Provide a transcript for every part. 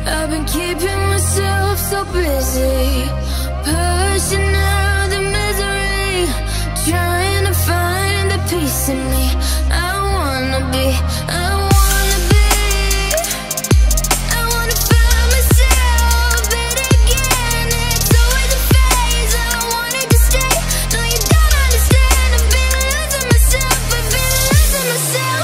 I've been keeping myself so busy, pushing out the misery, trying to find the peace in me. I wanna be, I wanna find myself, but again, it's always a phase. I wanted to stay, no you don't understand. I've been losing myself, I've been losing myself.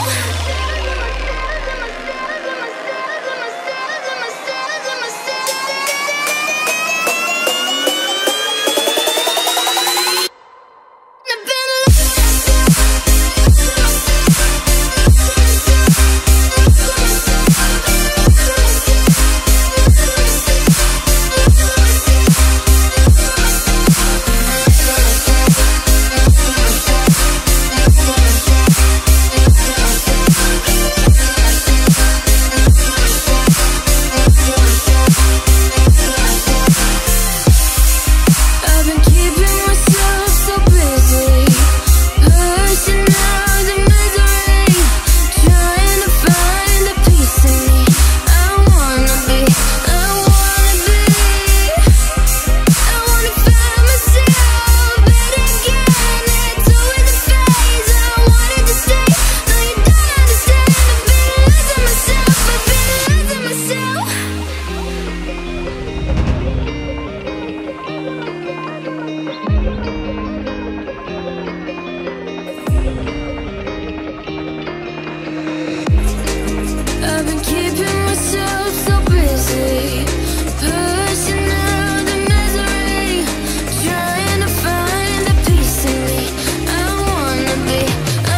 I've been keeping myself so busy, pushing out the misery, trying to find the peace in me. I wanna be, I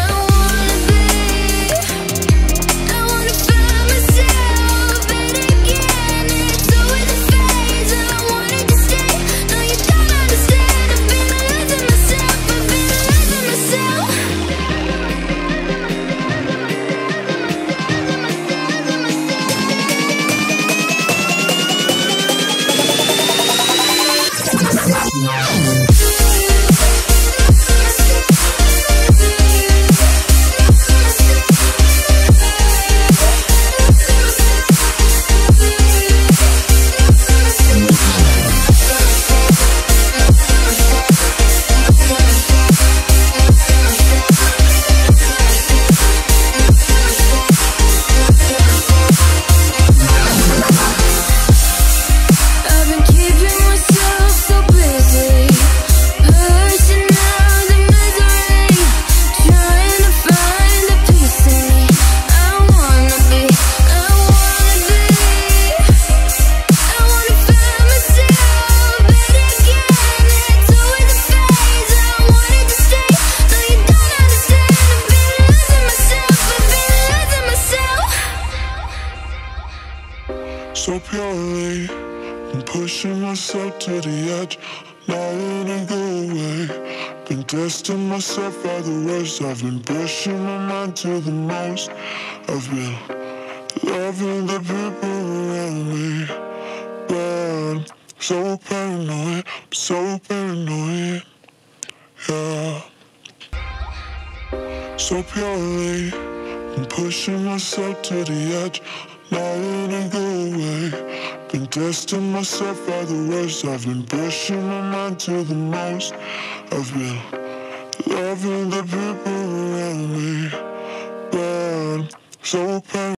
wanna find myself, but again, it's always a phase. I wanted to stay, no you don't understand. I've been losing myself, I've been losing myself. So purely, I'm pushing myself to the edge, not letting go away. Been testing myself by the worst. I've been pushing my mind to the most. I've been loving the people around me, but I'm so paranoid, I'm so paranoid, yeah. So purely, I'm pushing myself to the edge, not letting go away. Been testing myself by the worst. I've been pushing my mind to the most. I've been loving the people around me, but I'm so paranoid.